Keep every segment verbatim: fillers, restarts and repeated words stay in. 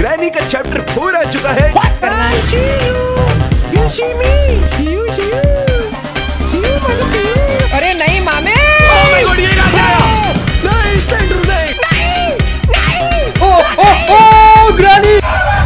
Granny का chapter four आ चुका है। अरे नहीं मामे। Oh my God, ये क्या आया? नहीं, स्लेंडर नहीं। नहीं, नहीं। ओ ओ ओ Granny.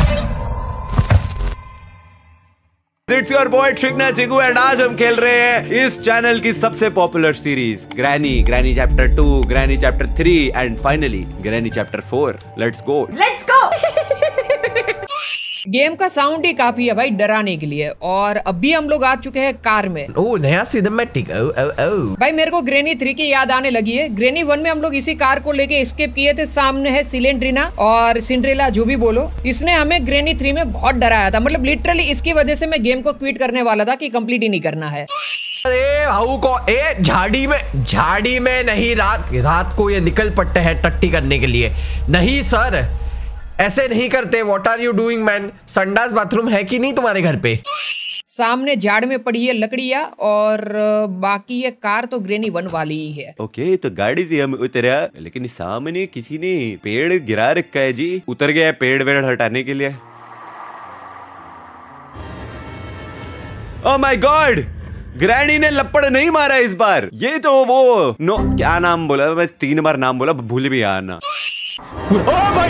It's your boy Trigna Chigu and आज हम खेल रहे हैं इस चैनल की सबसे popular series Granny, Granny chapter two, Granny chapter three and finally Granny chapter four. Let's go let's go. Game का साउंड ही काफी है भाई डराने के लिए। और अभी हम लोग आ चुके हैं कार में। ओह नया सिनेमैटिक। ओ ओ ओ भाई मेरे को ग्रैनी थ्री की याद आने लगी है। ग्रैनी वन में हम लोग इसी कार को लेके एस्केप किए थे। सामने है सिलेंड्रीना और सिंड्रेला, जो भी बोलो। इसने हमें ग्रैनी थ्री में बहुत डराया था। मतलब लिटरली इसकी वजह से मैं गेम को क्विट करने वाला था कि कंप्लीट ही नहीं करना है। अरे हाउ को ए झाड़ी में झाड़ी में नहीं, रात रात को ये निकल पड़ते हैं टट्टी करने के लिए। नहीं सर, ऐसे नहीं करते। What are you doing man? संडास बाथरूम है कि नहीं तुम्हारे घर पे? सामने झाड़ में पड़ी है लकड़ियाँ और बाकी ये कार तो ग्रैनी वन वाली ही है। ओके okay, तो गाड़ी से हम उतरा, लेकिन सामने किसी ने पेड़ गिरा रखा है जी। उतर गया है पेड़ वेड़ हटाने के लिए। ओह माय गॉड, ग्रैनी ने लपड़ नहीं मारा इस बार। ये तो वो नो क्या नाम बोला, मैं तीन बार नाम बोला, भूल भी आना। ओ भाई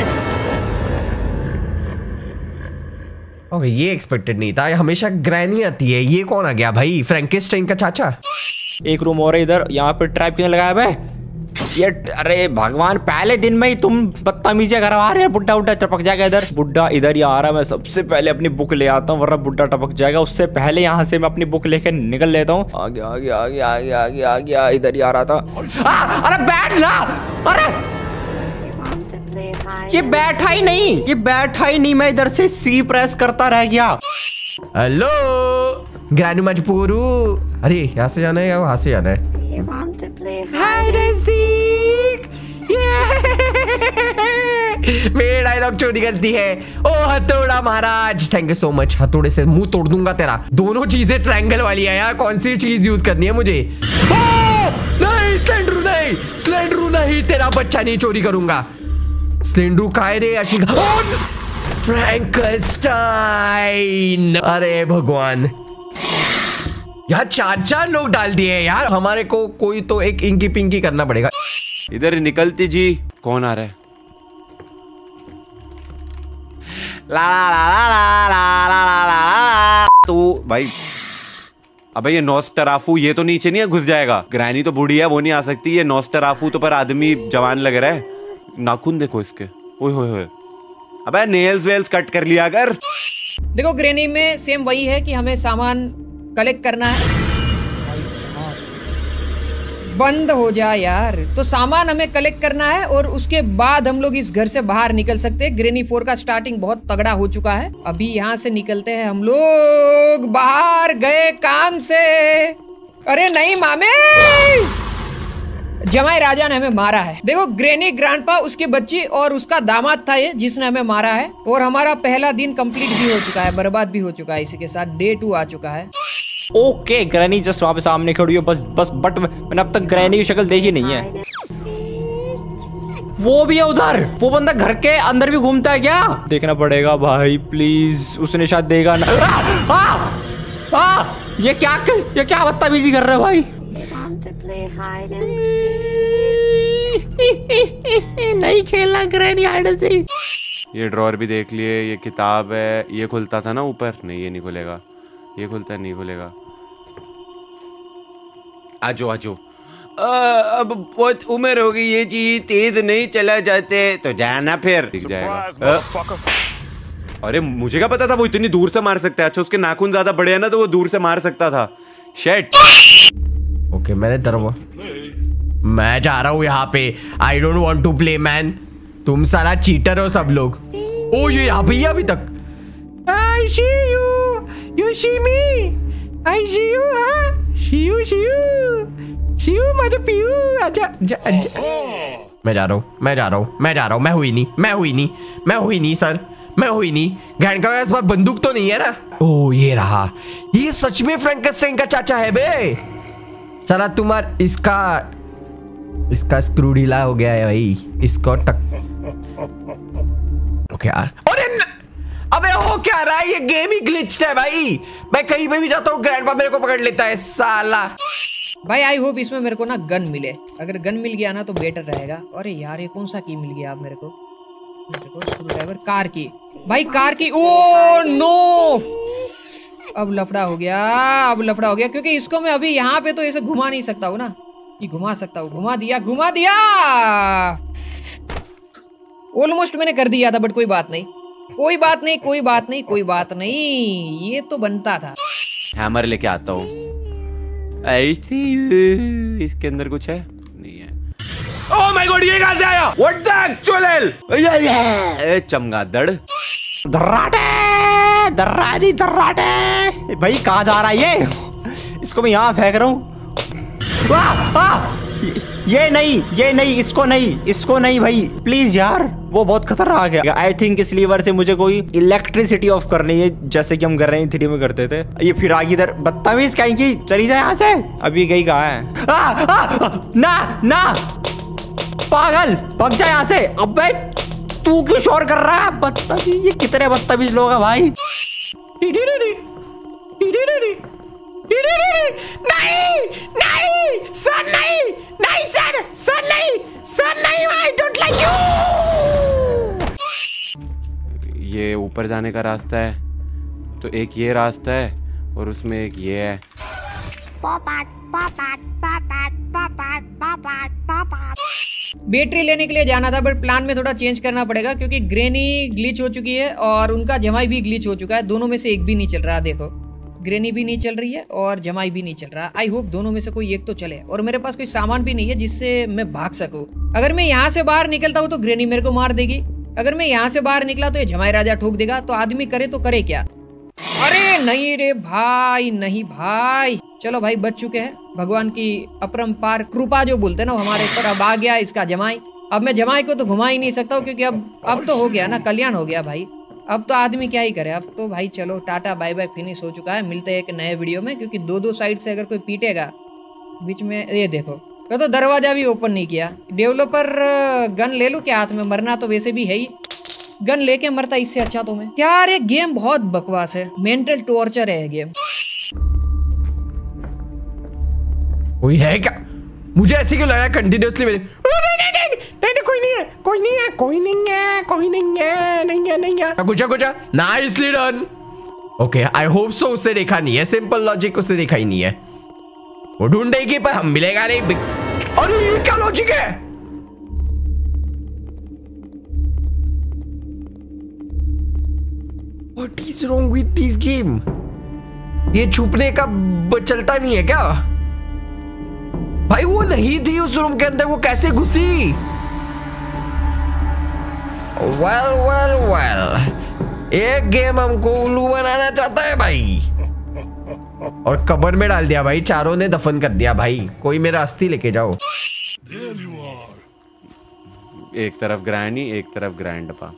ओके, ये एक्सपेक्टेड नहीं था। हमेशा ग्रैनी आती है। ये कौन आ गया भाई? फ्रैंकेस्टाइन का चाचा। एक रूम और है इधर। यहाँ पे ट्रैप किसने लगाया बे? ये अरे भगवान, पहले दिन में ही तुम बदतमीजी करवा रहे हैं। बुड्ढा बुड्ढा टपक जाएगा इधर। बुड्ढा इधर ही आ रहा है। मैं सबसे पहले अपनी बुक ले आता हूँ, वरना बुड्ढा टपक जाएगा। उससे पहले यहाँ से मैं अपनी बुक लेके निकल लेता हूँ। आगे आगे आगे आगे आगे आगे इधर ही आ रहा था। आ, अरे बैठ ना। अरे ये बैठा ही नहीं, ये बैठा ही नहीं। मैं इधर से सी प्रेस करता रह गया। हेलो ग्रैनी मजपूरू। अरे यहाँ से जाना है या वहाँ से जाना है? मेरे डायलॉग चोरी करती है। ओ हथौड़ा महाराज, थैंक यू सो मच। हथौड़े से मुंह तोड़ दूंगा तेरा। दोनों चीजें ट्रायंगल वाली है यार। कौन सी चीज यूज करनी है मुझे? ओ, नहीं स्लेंडरू नहीं, स्लेंडरू नहीं, तेरा बच्चा नहीं चोरी करूंगा। स्लेंडरू काय रे अशिका? फ्रैंकेस्टाइन। अरे भगवान, यार चार चार लोग डाल दिए यार। हमारे को कोई तो एक इंकी पिंकी करना पड़ेगा। इधर निकलती जी। कौन आ रहा है? ला ला ला ला ला ला ला ला। तो भाई अबे ये नोस्टराफू, ये तो नीचे नहीं है, घुस जाएगा। ग्रैनी तो बूढ़ी है, वो नहीं आ सकती। ये नोस्टराफू तो पर आदमी जवान लग रहा है। नाखून देखो इसके। ओए होए होए, अबे नेल्स वेल्स कट कर लिया कर। देखो ग्रैनी में सेम वही है कि हमें सामान कलेक्ट करना है। बंद हो जा यार। तो सामान हमें कलेक्ट करना है और उसके बाद हम लोग इस घर से बाहर निकल सकते हैं। ग्रैनी फोर का स्टार्टिंग बहुत तगड़ा हो चुका है। अभी यहाँ से निकलते हैं हम लोग। बाहर गए काम से। अरे नहीं मामे, जमाई राजा ने हमें मारा है। देखो ग्रैनी ग्रैंडपा, उसकी बच्ची और उसका दामाद था ये जिसने हमें मारा है। और हमारा पहला दिन कंप्लीट भी हो चुका है, बर्बाद भी हो चुका है। इसी के साथ डे टू आ चुका है। ओके, ग्रैनी जस्ट वहां पे सामने खड़ी है बस बस बट मैंने अब तक ग्रैनी की शक्ल देखी नहीं है। वो भी है उधर। वो बंदा घर के अंदर भी घूमता है क्या? देखना पड़ेगा भाई प्लीज। उसने शायद देगा ना। आ, आ, आ, ये क्या ये क्या बदतमीजी कर रहे हो भाई? नहीं खेलना ग्रैनी हाइड एंड सीक। ये ड्रॉअर भी देख लिए। ये किताब है, ये खुलता था ना ऊपर। नहीं ये नहीं खुलेगा, ये खुलता नहीं खुलेगा। आजो आजो। अब बहुत उम्र हो गई, ये चीज तेज नहीं चला जाते तो जाना फिर दिख जाएगा। अरे मुझे क्या पता था वो इतनी दूर से मार सकता है। अच्छा उसके नाखून ज्यादा बड़े हैं ना, तो वो दूर से मार सकता था। शेट। ओके मैंने दरवा मैं जा रहा हूँ यहाँ पे। I don't want to play man. तुम सारा चीटर हो सब लोग। ओ ये यहाँ पे अभी तक। I see you, you see me, I see you, हाँ, see you, see you, see you, मत पियो, आजा, आजा, आजा। मैं जा रहा हूँ, मैं जा रहा हूँ, मैं जा रहा हूँ। मैं हुई नहीं, मैं हुई नहीं, मैं हुई नहीं सर, मैं हुई नहीं। ग्रैंड का पास बंदूक तो नहीं है ना? ओ ये रहा। ये सच में फ्रैंकेस्टाइन का चाचा है बे। चला तुम्हार इसका इसका स्क्रू ढीला हो गया है भाई। इसको टक। ओके यार। अरे अबे हो क्या रहा है, ये गेम ही ग्लिच्ड है भाई। मैं कहीं पे भी जाता हूँ ग्रैंडपा मेरे को पकड़ लेता है साला। भाई आई होप इसमें मेरे को ना गन मिले, अगर गन मिल गया ना तो बेटर रहेगा। अरे यार ये कौन सा की मिल गया आप मेरे को? मेरे को स्क्रू ड्राइवर, कार की, भाई कार की। ओ नो, अब लफड़ा हो गया, अब लफड़ा हो गया, क्योंकि इसको मैं अभी यहाँ पे तो ऐसे घुमा नहीं सकता हूँ ना, ये घुमा सकता हूँ। घुमा दिया, घुमा दिया, ऑलमोस्ट मैंने कर दिया था, बट कोई बात नहीं, कोई बात नहीं, कोई बात नहीं, कोई बात नहीं, ये तो बनता था। हैमर लेके आता हूँ। इसके अंदर कुछ है नहीं है। ओह माय गॉड, ये कहां से आया? What the actual hell? ए चमगादड़, दर्राटे दर्रानी दर्राटे। भाई कहाँ जा रहा है ये? इसको मैं यहाँ फेंक रहा हूँ। वाह वाह, ये नहीं, ये नहीं, इसको नहीं, इसको नहीं भाई प्लीज यार, वो बहुत खतरनाक है। आई थिंक इस लीवर से मुझे कोई इलेक्ट्रिसिटी ऑफ करनी है, जैसे कि हम कर रहे हैं थ्री में करते थे। ये फिर आगे इधर बदतमीज कहीं की, चली जाए यहाँ से। अभी गई कहाँ है? आ, आ, आ, ना ना पागल, भाग जा यहाँ से। अबे तू क्यों शोर कर रहा है? बदतमीज, ये कितने बदतमीज लोग हैं भाई। नहीं नहीं सर, नहीं नहीं सर, सर नहीं, सर नहीं, आई डोंट लाइक यू। ये ऊपर जाने का रास्ता है, तो एक ये रास्ता है और उसमें एक ये है। बैटरी लेने के लिए जाना था, बट प्लान में थोड़ा चेंज करना पड़ेगा, क्योंकि ग्रेनी ग्लिच हो चुकी है और उनका जमाई भी ग्लिच हो चुका है। दोनों में से एक भी नहीं चल रहा, देखो ग्रेनी भी नहीं चल रही है और जमाई भी नहीं चल रहा। आई होप दोनों में से कोई एक तो चले, और मेरे पास कोई सामान भी नहीं है जिससे मैं भाग सकूं। अगर मैं यहाँ से बाहर निकलता हूँ तो ग्रेनी मेरे को मार देगी, अगर मैं यहाँ से बाहर निकला तो ये जमाई राजा ठोक देगा। तो आदमी करे तो करे क्या? अरे नहीं रे भाई, नहीं भाई, चलो भाई बच चुके हैं। भगवान की अपरंपार कृपा जो बोलते हैं ना हमारे ऊपर। अब आ गया इसका जमाई। अब मैं जमाई को तो घुमा ही नहीं सकता हूँ, क्योंकि अब अब तो हो गया ना, कल्याण हो गया भाई। अब तो आदमी क्या ही करे, अब तो भाई चलो टाटा बाय बाय, फिनिश हो चुका है। मिलते हैं एक नए वीडियो में, क्योंकि दो दो साइड से अगर कोई पीटेगा बीच में, ये देखो मैं तो दरवाजा भी ओपन नहीं किया। डेवलपर गन ले लूं क्या हाथ में? मरना तो वैसे भी है ही, गन लेके मरता इससे अच्छा तो मैं। यार ये गेम बहुत बकवास है, मेंटल टॉर्चर है ये गेम। कोई है क्या? मुझे ऐसे क्यों लग रहा है कंटिन्यूअसली मेरे। नहीं नहीं नहीं नहीं नहीं, कोई नहीं है, कोई नहीं है, कोई नहीं है, कोई नहीं है, नहीं है, नहीं है। कुछ कुछ nicely done. Okay I hope so उससे देखा नहीं है, सिंपल लॉजिक उससे देखा ही नहीं है। वो ढूंढेगी पर हम मिलेगा नहीं। अरे ये क्या लॉजिक है? What is wrong with this game? ये छुपने का चलता नहीं है क्या भाई? वो नहीं थी उस रूम के अंदर, वो कैसे घुसी? वेल वेल वेल, एक गेम हमको उल्लू बनाना चाहता है भाई, और कब्र में डाल दिया भाई, चारों ने दफन कर दिया भाई। कोई मेरा अस्थि लेके जाओ। एक तरफ ग्रैनी, एक तरफ ग्रैंडपा।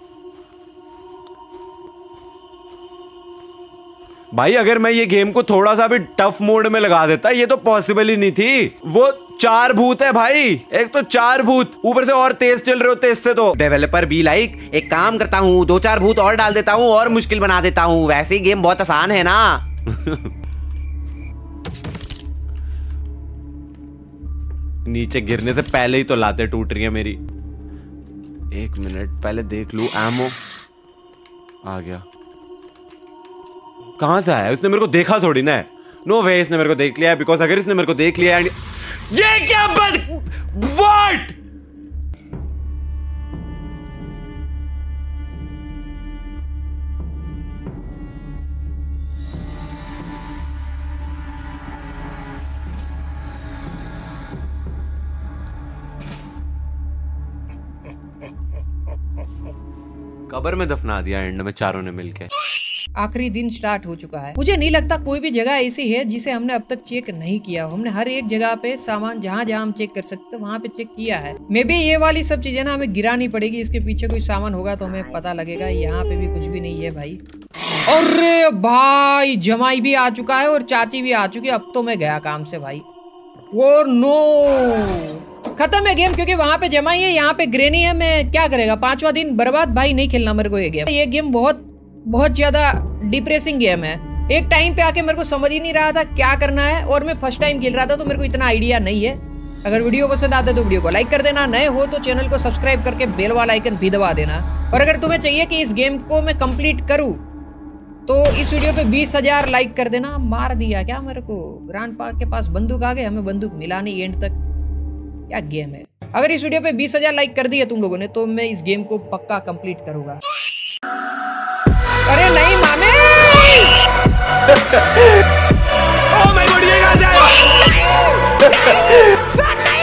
भाई अगर मैं ये गेम को थोड़ा सा भी टफ मोड में लगा देता, ये तो पॉसिबल ही नहीं थी। वो चार भूत है भाई, एक तो चार भूत, ऊपर से और तेज चल रहे होते इससे तो। डेवलपर बी लाइक, एक काम करता हूँ, दो चार भूत और डाल देता हूँ और मुश्किल बना देता हूँ। वैसे ही गेम बहुत आसान है ना। नीचे गिरने से पहले ही तो लाते टूट रही है मेरी। एक मिनट पहले देख लूं। एमो आ गया। कहां से आया? उसने मेरे को देखा थोड़ी ना है। नो वे इसने मेरे को देख लिया है, बिकॉज अगर इसने मेरे को देख लिया है। ये क्या बद व्हाट? कब्र में दफना दिया एंड में चारों ने मिलके। आखिरी दिन स्टार्ट हो चुका है। मुझे नहीं लगता कोई भी जगह ऐसी है जिसे हमने अब तक चेक नहीं किया। हमने हर एक जगह पे सामान जहाँ जहाँ हम चेक कर सकते हैं वहाँ पे चेक किया है। मे बी ये वाली सब चीजें ना हमें गिरानी पड़ेगी। इसके पीछे कोई सामान होगा तो हमें पता लगेगा। यहाँ पे भी कुछ भी नहीं है भाई। अरे भाई जमाई भी आ चुका है और चाची भी आ चुकी है। अब तो मैं गया काम से भाई। वो नो, खत्म है गेम, क्योंकि वहां पे जमाई है, यहाँ पे ग्रेनी है। मैं क्या करेगा? पांचवा दिन बर्बाद भाई। नहीं खेलना मेरे को ये गेम। ये गेम बहुत बहुत ज्यादा डिप्रेसिंग गेम है। एक टाइम पे आके मेरे को समझ ही नहीं रहा था क्या करना है, और मैं फर्स्ट टाइम खेल रहा था तो मेरे को इतना आइडिया नहीं है। अगर वीडियो पसंद आता है तो वीडियो को लाइक कर देना, नए हो तो चैनल को सब्सक्राइब करके बेल वाला आइकन भी दबा देना। और अगर तुम्हें चाहिए कि इस गेम को मैं कंप्लीट करूं तो इस वीडियो पे बीस हजार लाइक कर देना। मार दिया क्या मेरे को? ग्रैंडपा के पास बंदूक आ गए, हमें बंदूक मिला नहीं एंड तक। क्या गेम है? अगर इस वीडियो पे बीस हजार लाइक कर दिए तुम लोगों ने तो मैं इस गेम को पक्का कंप्लीट करूंगा। अरे नहीं मामे ओ मैं बढ़िया